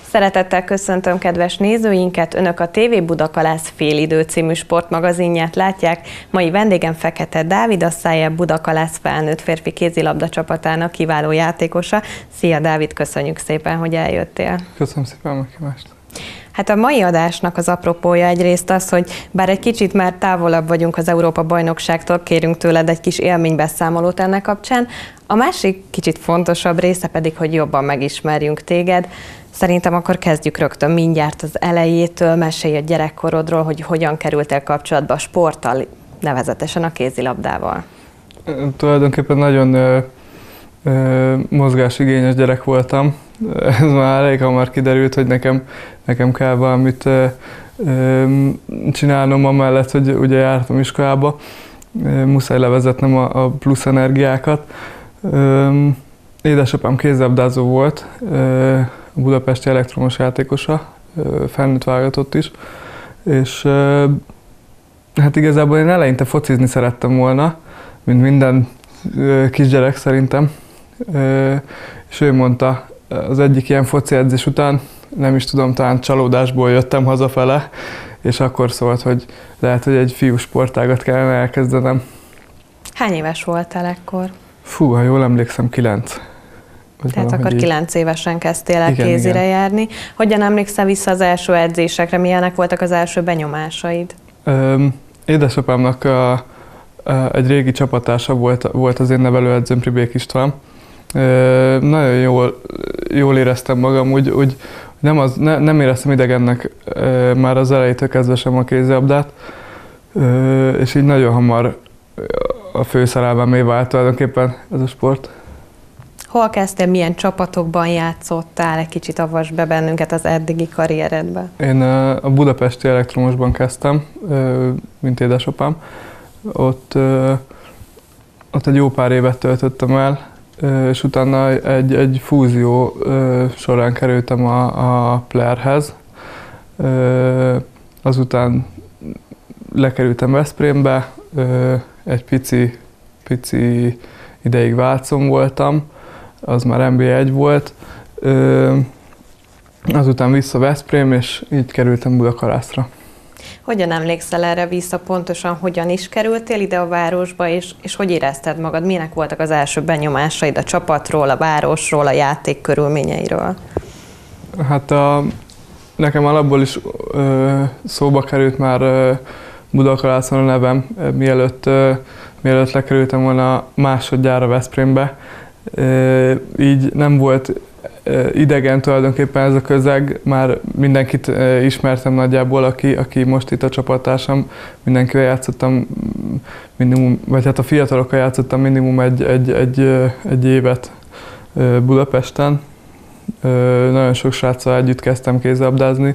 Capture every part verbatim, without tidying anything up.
Szeretettel köszöntöm kedves nézőinket, Önök a té vé Budakalász Félidő című sportmagazinját látják. Mai vendégem Fekete Dávid, a Szájeb Budakalász felnőtt férfi kézilabda csapatának kiváló játékosa. Szia Dávid, köszönjük szépen, hogy eljöttél. Köszönöm szépen a meghívást. Hát a mai adásnak az apropója egyrészt az, hogy bár egy kicsit már távolabb vagyunk az Európa-bajnokságtól, kérünk tőled egy kis élménybeszámolót ennek kapcsán. A másik kicsit fontosabb része pedig, hogy jobban megismerjünk téged. Szerintem akkor kezdjük rögtön mindjárt az elejétől, mesélj a gyerekkorodról, hogy hogyan kerültél kapcsolatba a sporttal, nevezetesen a kézilabdával. Tulajdonképpen nagyon ö, ö, mozgásigényes gyerek voltam. Ez már elég hamar kiderült, hogy nekem, nekem kell valamit ö, ö, csinálnom amellett, hogy ugye jártam iskolába. Muszáj levezetnem a, a plusz energiákat. Ö, édesapám kézilabdázó volt, ö, a budapesti elektromos játékosa, felnőtt válogatott is, és hát igazából én eleinte focizni szerettem volna, mint minden kisgyerek szerintem, és ő mondta az egyik ilyen foci edzés után, nem is tudom, talán csalódásból jöttem hazafele, és akkor szólt, hogy lehet, hogy egy fiú sportágat kellene elkezdenem. Hány éves voltál ekkor? Fú, ha jól emlékszem, kilenc. Tehát akkor kilenc évesen kezdtél el igen, kézire igen. járni. Hogyan emlékszel vissza az első edzésekre? Milyenek voltak az első benyomásaid? Öm, édesapámnak a, a, egy régi csapatása volt, volt az én nevelőedzőm, Pribék István. Ö, nagyon jól, jól éreztem magam, úgy, úgy nem, az, ne, nem éreztem idegennek ö, már az elejétől kezdve sem a kézilabdát, ö, és így nagyon hamar a főszerelmemé vált tulajdonképpen ez a sport. Hol kezdtél, milyen csapatokban játszottál? Egy kicsit avass be bennünket az eddigi karrieredbe. Én a budapesti elektromosban kezdtem, mint édesapám. Ott, ott egy jó pár évet töltöttem el, és utána egy, egy fúzió során kerültem a, a Playerhez. Azután lekerültem Veszprémbe, egy pici, pici ideig Vácon voltam, az már en bé egy volt, azután vissza Veszprém, és így kerültem Budakalászra. Hogyan emlékszel erre vissza pontosan, hogyan is kerültél ide a városba, és, és hogy érezted magad? Milyenek voltak az első benyomásaid a csapatról, a városról, a játék körülményeiről? Hát a, nekem alapból is ö, szóba került már ö, Budakalászon a nevem, mielőtt, ö, mielőtt lekerültem volna másodjára Veszprémbe. Így nem volt idegen tulajdonképpen ez a közeg, már mindenkit ismertem nagyjából, aki, aki most itt a csapattársam, mindenkivel játszottam minimum, vagy hát a fiatalokkal játszottam minimum egy, egy, egy, egy évet Budapesten. Nagyon sok sráccal együtt kezdtem kézilabdázni.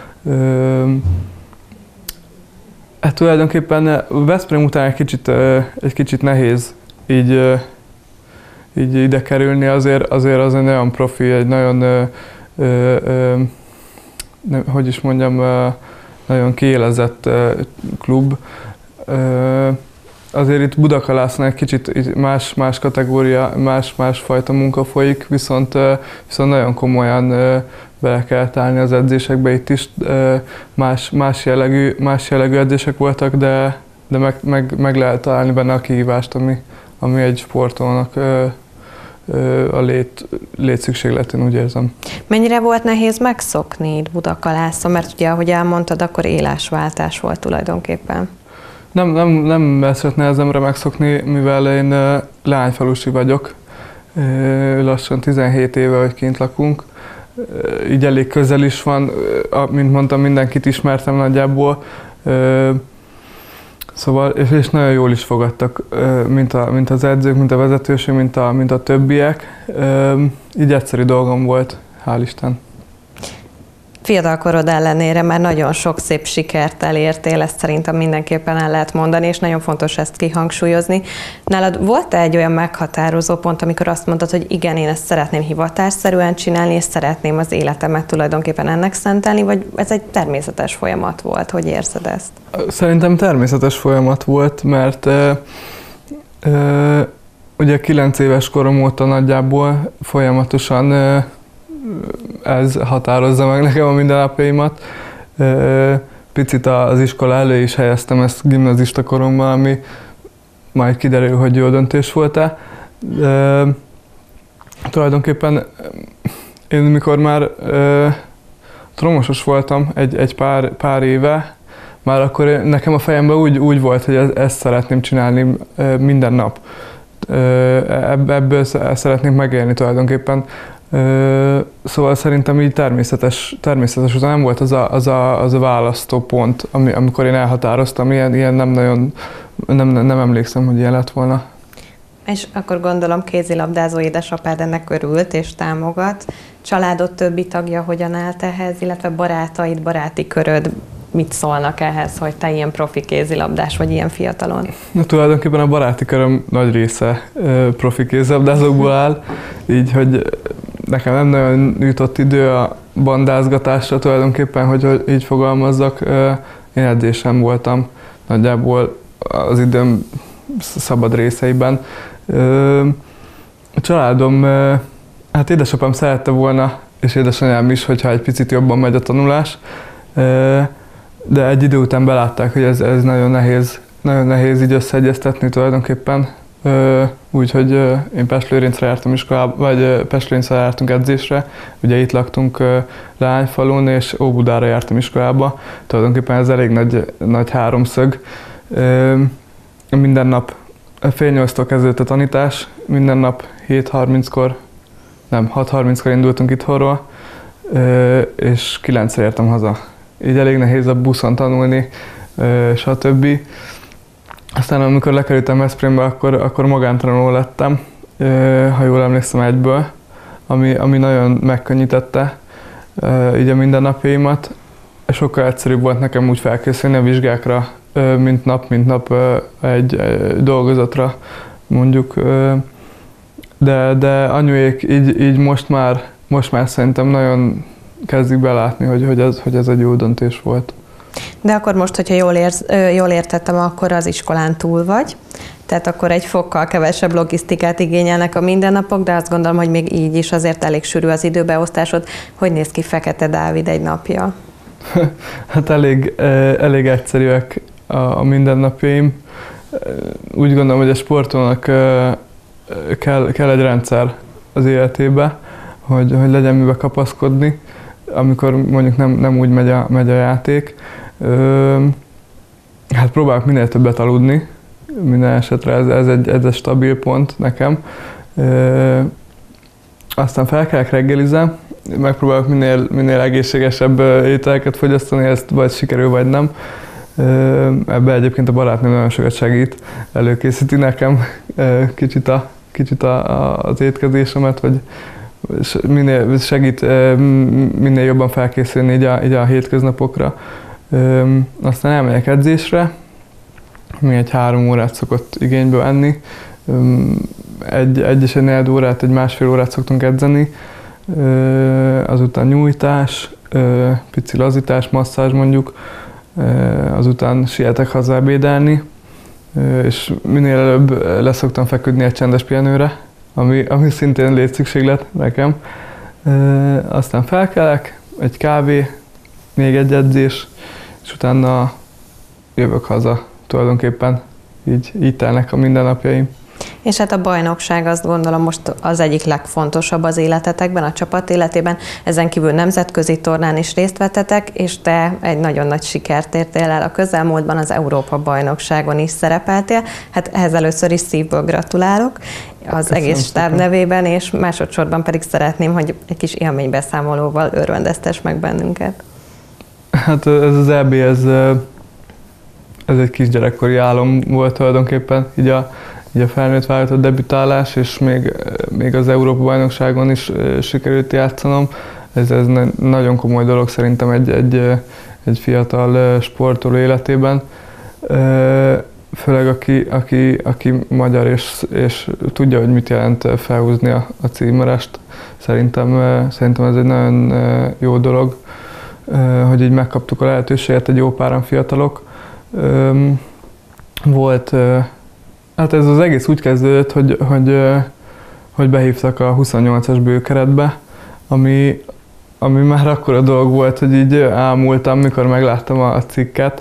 Hát tulajdonképpen Veszprém után egy kicsit, egy kicsit nehéz így így ide kerülni, azért, azért az egy nagyon profi, egy nagyon, ö, ö, ö, hogy is mondjam, ö, nagyon kiélezett ö, klub. Ö, azért itt Budakalásznál egy kicsit más, más kategória, más, más fajta munka folyik, viszont, ö, viszont nagyon komolyan ö, bele kellett állni az edzésekbe itt is. Ö, más, más, jellegű, más jellegű edzések voltak, de, de meg, meg, meg lehet találni benne a kihívást, ami, ami egy sportolónak ö, a lét, létszükségletén, úgy érzem. Mennyire volt nehéz megszokni itt Budakalászon? Mert ugye, ahogy elmondtad, akkor élásváltás volt tulajdonképpen. Nem, nem, nem esett nehezemre megszokni, mivel én leányfalusi vagyok. Lassan tizenhét éve, hogy kint lakunk. Így elég közel is van, mint mondtam, mindenkit ismertem nagyjából. Szóval, és, és nagyon jól is fogadtak, mint, a, mint az edzők, mint a vezetőség, mint a, mint a többiek. Így egyszerű dolgom volt, hál' Isten. Fiatalkorod ellenére már nagyon sok szép sikert elértél, ezt szerintem mindenképpen el lehet mondani, és nagyon fontos ezt kihangsúlyozni. Nálad volt-e egy olyan meghatározó pont, amikor azt mondtad, hogy igen, én ezt szeretném hivatásszerűen csinálni, és szeretném az életemet tulajdonképpen ennek szentelni, vagy ez egy természetes folyamat volt? Hogy érzed ezt? Szerintem természetes folyamat volt, mert ö, ö, ugye kilenc éves korom óta nagyjából folyamatosan ö, ez határozza meg nekem a mindennapjaimat. Picit az iskola elő is helyeztem ezt gimnazista koromban, ami majd kiderül, hogy jó döntés volt-e. Tulajdonképpen én mikor már tromosos voltam egy, egy pár, pár éve, már akkor nekem a fejemben úgy, úgy volt, hogy ezt szeretném csinálni minden nap. Ebből szeretnék megélni tulajdonképpen. Szóval szerintem így természetes, természetes után nem volt az a, az a, az a választópont, ami, amikor én elhatároztam, ilyen, ilyen nem nagyon, nem, nem emlékszem, hogy ilyen lett volna. És akkor gondolom kézilabdázó édesapád ennek örült és támogat. Családod többi tagja hogyan állt ehhez, illetve barátaid, baráti köröd mit szólnak ehhez, hogy te ilyen profi kézilabdás vagy ilyen fiatalon? Na, tulajdonképpen a baráti köröm nagy része profi kézilabdázókból áll, így hogy nekem nem nagyon jutott idő a bandázgatásra tulajdonképpen, hogy, hogy így fogalmazzak. Én edzésen voltam nagyjából az időm szabad részeiben. A családom, hát édesapám szerette volna, és édesanyám is, hogyha egy picit jobban megy a tanulás, de egy idő után belátták, hogy ez, ez nagyon nehéz, nagyon nehéz így összeegyeztetni tulajdonképpen. Úgyhogy én Pestlőrincre jártam iskolába, vagy Pestlőrincre jártunk edzésre, ugye itt laktunk Leányfalun, és Óbudára jártam iskolába. Tulajdonképpen ez elég nagy, nagy háromszög. Minden nap fél nyolctól kezdődött a tanítás, minden nap hét harminckor, nem, hat harminckor indultunk itthonról, és kilencre értem haza. Így elég nehéz a buszon tanulni, stb. Aztán amikor lekerültem Veszprémbe, akkor, akkor magántanuló lettem, ha jól emlékszem egyből, ami, ami nagyon megkönnyítette így a mindennapjaimat. Sokkal egyszerűbb volt nekem úgy felkészülni a vizsgákra, mint nap, mint nap egy, egy dolgozatra, mondjuk. De, de anyuék így, így most már, most már szerintem nagyon kezdik belátni, hogy, hogy, ez, hogy ez egy jó döntés volt. De akkor most, hogyha jól, érz, jól értettem, akkor az iskolán túl vagy, tehát akkor egy fokkal kevesebb logisztikát igényelnek a mindennapok, de azt gondolom, hogy még így is azért elég sűrű az időbeosztásod. Hogy néz ki Fekete Dávid egy napja? Hát elég, elég egyszerűek a mindennapjaim. Úgy gondolom, hogy a sportolónak kell, kell egy rendszer az életébe, hogy, hogy legyen mibe kapaszkodni, amikor mondjuk nem, nem úgy megy a, megy a játék. Hát próbálok minél többet aludni, minden esetre ez, ez, egy, ez egy stabil pont nekem. Aztán felkelek, reggelizem, megpróbálok minél, minél egészségesebb ételeket fogyasztani, ezt vagy sikerül, vagy nem. Ebben egyébként a barátnőm nagyon sokat segít, előkészíti nekem kicsit, a, kicsit a, a, az étkezésemet, vagy minél segít minél jobban felkészülni így a, így a hétköznapokra. Aztán elmegyek edzésre, mi egy három órát szokott igénybe venni. Egy, egy és egy negyed órát, egy másfél órát szoktunk edzeni. Azután nyújtás, pici lazítás, masszázs mondjuk. Azután sietek haza ebédelni, és minél előbb leszoktam feküdni egy csendes pihenőre, ami, ami szintén létszükséglet nekem. Aztán felkelek, egy kávé, még egy edzés, és utána jövök haza tulajdonképpen. Így, így telnek a mindennapjaim. És hát a bajnokság, azt gondolom, most az egyik legfontosabb az életetekben, a csapat életében. Ezen kívül nemzetközi tornán is részt vettetek, és te egy nagyon nagy sikert értél el. A közelmúltban az Európa-bajnokságon is szerepeltél. Hát ehhez először is szívből gratulálok az Köszönöm egész stáb szépen. nevében, és másodszorban pedig szeretném, hogy egy kis élménybeszámolóval örvendeztess meg bennünket. Hát ez az é bé, ez, ez egy kisgyerekkori álom volt tulajdonképpen, így a Így a felnőtt válogatott debütálás, és még, még az Európa-bajnokságon is sikerült játszanom. Ez, ez nagyon komoly dolog szerintem egy, egy, egy fiatal sportoló életében. Főleg aki, aki, aki magyar, és, és tudja, hogy mit jelent felhúzni a, a címerest. Szerintem, szerintem ez egy nagyon jó dolog, hogy így megkaptuk a lehetőséget egy jó páran fiatalok. Volt Hát ez az egész úgy kezdődött, hogy, hogy, hogy behívtak a huszonnyolcas bőkeretbe, ami, ami már akkora dolog volt, hogy így ámultam, mikor megláttam a cikket.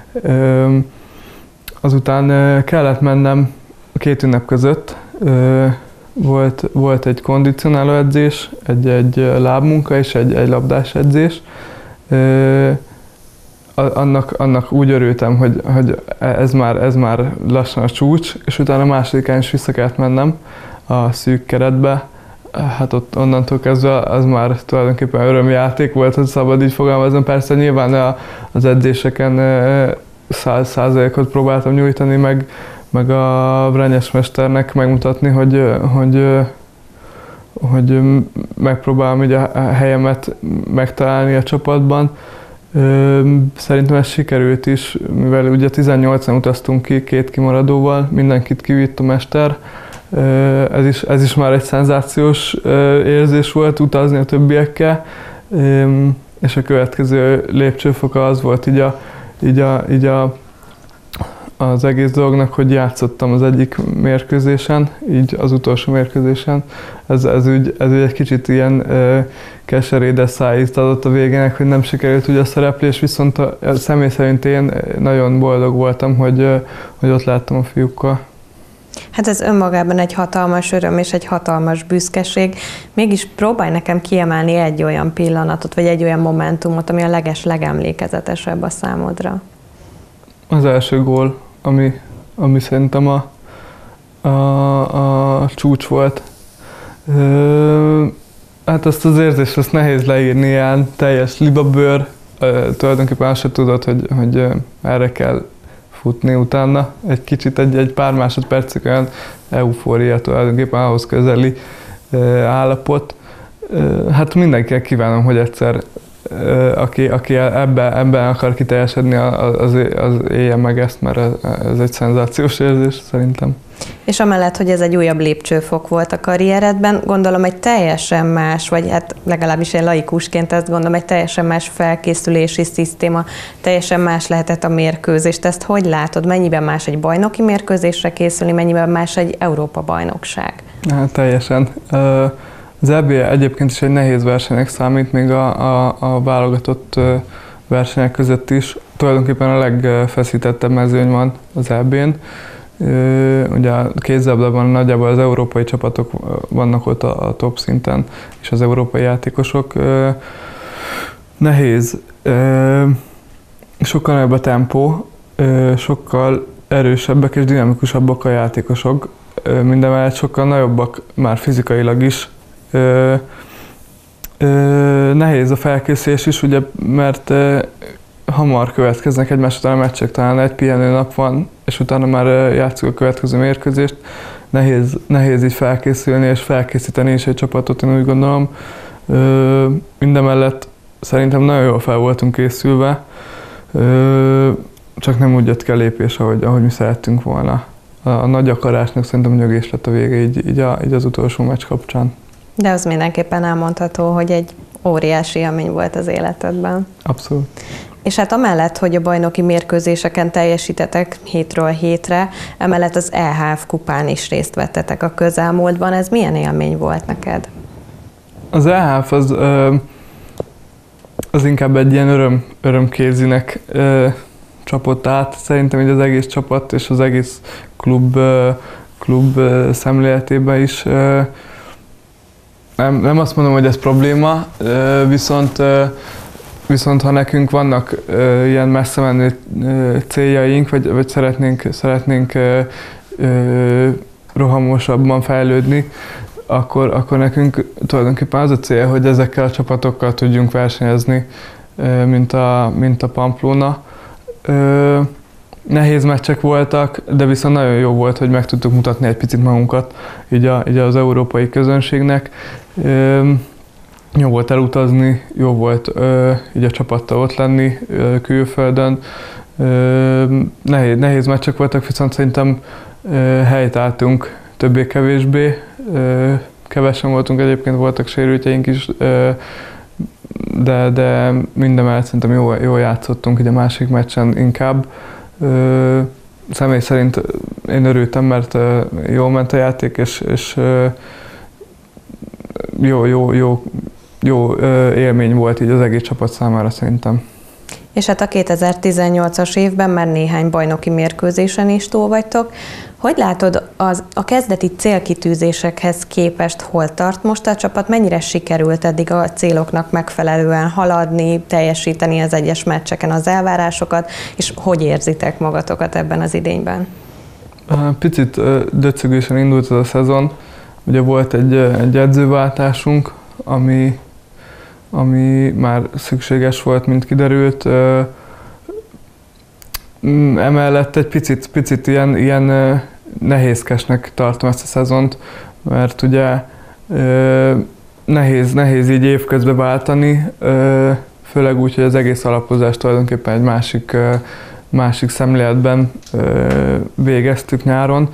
Azután kellett mennem két ünnep között. Volt, volt egy kondicionáló edzés, egy, egy lábmunka és egy, egy labdás edzés. Annak, annak úgy örültem, hogy, hogy ez, már, ez már lassan a csúcs, és utána a másodikán is vissza kellett mennem a szűk keretbe. Hát ott onnantól kezdve az már tulajdonképpen örömjáték volt, hogy szabad így fogalmazni. Persze nyilván az edzéseken száz százalékot próbáltam nyújtani, meg, meg a Brenyes mesternek megmutatni, hogy, hogy, hogy megpróbálom így a helyemet megtalálni a csapatban. Szerintem ez sikerült is, mivel ugye tizennyolcan utaztunk ki két kimaradóval, mindenkit kivitt a mester. Ez is, ez is már egy szenzációs érzés volt utazni a többiekkel, és a következő lépcsőfoka az volt így, a, így, a, így a, az egész dolognak, hogy játszottam az egyik mérkőzésen, így az utolsó mérkőzésen. Ez, ez, úgy, ez úgy egy kicsit ilyen keserédes szájízt adott a végének, hogy nem sikerült ugye a szereplés, viszont a, a személy szerint én nagyon boldog voltam, hogy, hogy ott láttam a fiúkkal. Hát ez önmagában egy hatalmas öröm és egy hatalmas büszkeség. Mégis próbálj nekem kiemelni egy olyan pillanatot, vagy egy olyan momentumot, ami a leges, legemlékezetesebb a számodra. Az első gól, ami, ami szerintem a, a, a csúcs volt. Ö, hát azt az érzést, azt nehéz leírni, ilyen teljes libabőr. Ö, tulajdonképpen azt se tudod, hogy, hogy erre kell futni utána. Egy kicsit, egy, egy pár másodpercig olyan eufória, tulajdonképpen ahhoz közeli ö, állapot. Ö, hát mindenkinek kívánom, hogy egyszer Aki, aki ebben, ebben akar kiteljesedni, az, az élje meg ezt, mert ez egy szenzációs érzés szerintem. És amellett, hogy ez egy újabb lépcsőfok volt a karrieredben, gondolom egy teljesen más, vagy hát legalábbis én laikusként ezt gondolom, egy teljesen más felkészülési szisztéma, teljesen más lehetett a mérkőzés. Te ezt hogy látod? Mennyiben más egy bajnoki mérkőzésre készülni, mennyiben más egy Európa-bajnokság? Hát, teljesen. Az é bé egyébként is egy nehéz versenynek számít, még a, a, a válogatott versenyek között is. Tulajdonképpen a legfeszítettebb mezőny van az é bén. Ugye a kézilabdában nagyjából az európai csapatok vannak ott a, a top szinten, és az európai játékosok. Nehéz. Sokkal nagyobb a tempó, sokkal erősebbek és dinamikusabbak a játékosok. Mindemellett sokkal nagyobbak már fizikailag is. Ö, ö, nehéz a felkészülés is, ugye, mert ö, hamar következnek egymás után a meccsek, talán egy pihenő nap van, és utána már ö, játszunk a következő mérkőzést. Nehéz, nehéz így felkészülni és felkészíteni is egy csapatot, én úgy gondolom. Ö, mindemellett szerintem nagyon jól fel voltunk készülve, ö, csak nem úgy jött ki a lépés, ahogy, ahogy mi szerettünk volna. A, a nagy akarásnak szerintem nyögés lett a vége így, így, a, így az utolsó meccs kapcsán. De az mindenképpen elmondható, hogy egy óriási élmény volt az életedben. Abszolút. És hát amellett, hogy a bajnoki mérkőzéseken teljesítetek hétről hétre, emellett az é há ef kupán is részt vettetek a közelmúltban. Ez milyen élmény volt neked? Az é há ef az, az inkább egy ilyen öröm, örömkézinek csapott át. Szerintem így az egész csapat és az egész klub, klub szemléletében is. Nem, nem azt mondom, hogy ez probléma, viszont, viszont ha nekünk vannak ilyen messze menő céljaink, vagy, vagy szeretnénk, szeretnénk rohamosabban fejlődni, akkor, akkor nekünk tulajdonképpen az a cél, hogy ezekkel a csapatokkal tudjunk versenyezni, mint a, mint a Pamplona. Nehéz meccsek voltak, de viszont nagyon jó volt, hogy meg tudtuk mutatni egy picit magunkat így, a, így az európai közönségnek. Jó volt elutazni, jó volt így a csapattal ott lenni külföldön. Nehéz, nehéz meccsek voltak, viszont szerintem helytálltunk többé-kevésbé. Kevesen voltunk egyébként, voltak sérültjeink is, de, de mindemellett szerintem jól, jól játszottunk így a másik meccsen inkább. Ö, személy szerint én örültem, mert ö, jól ment a játék, és, és ö, jó, jó, jó, jó élmény volt így az egész csapat számára szerintem. És hát a kétezer-tizennyolcas évben már néhány bajnoki mérkőzésen is túl vagytok. Hogy látod, az, a kezdeti célkitűzésekhez képest hol tart most a csapat? Mennyire sikerült eddig a céloknak megfelelően haladni, teljesíteni az egyes meccseken az elvárásokat, és hogy érzitek magatokat ebben az idényben? Picit döcögősen indult ez a szezon. Ugye volt egy, egy edzőváltásunk, ami, ami már szükséges volt, mint kiderült. Emellett egy picit, picit ilyen, ilyen nehézkesnek tartom ezt a szezont, mert ugye nehéz, nehéz így évközben váltani, főleg úgy, hogy az egész alapozást tulajdonképpen egy másik, másik szemléletben végeztük nyáron.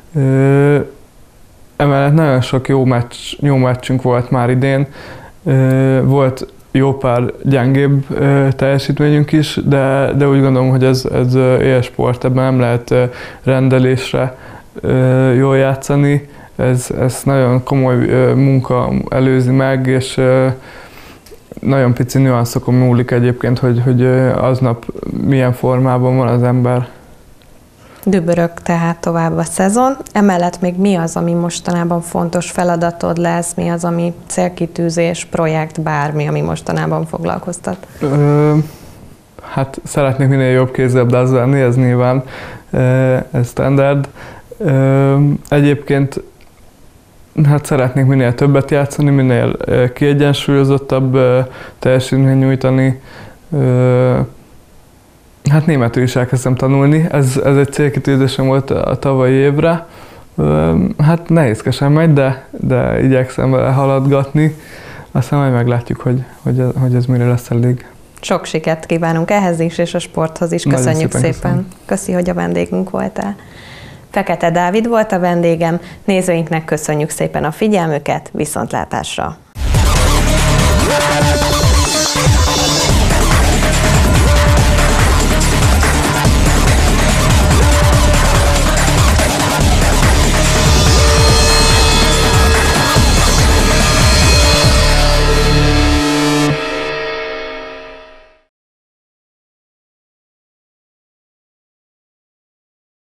Emellett nagyon sok jó, meccs, jó meccsünk volt már idén. Volt jó pár gyengébb teljesítményünk is, de, de úgy gondolom, hogy ez, ez élsport, ebben nem lehet rendelésre jól játszani. Ez, ez nagyon komoly munka előzi meg, és nagyon pici nüanszokon múlik egyébként, hogy, hogy aznap milyen formában van az ember. Dübörög tehát tovább a szezon. Emellett még mi az, ami mostanában fontos feladatod lesz, mi az, ami célkitűzés, projekt, bármi, ami mostanában foglalkoztat? Ö, hát szeretnék minél jobb kézilabdázni lenni, ez nyilván ez standard. Ö, egyébként hát szeretnék minél többet játszani, minél kiegyensúlyozottabb teljesítményt nyújtani. Ö, Hát németül is elkezdtem tanulni, ez, ez egy célkitűzésem volt a tavalyi évre. Hát nehézkesen megy, de, de igyekszem vele haladgatni. Aztán majd meglátjuk, hogy, hogy, hogy ez mire lesz elég. Sok sikert kívánunk ehhez is, és a sporthoz is. Köszönjük szépen. szépen. Köszi, hogy a vendégünk voltál. Fekete Dávid volt a vendégem. Nézőinknek köszönjük szépen a figyelmüket, viszontlátásra!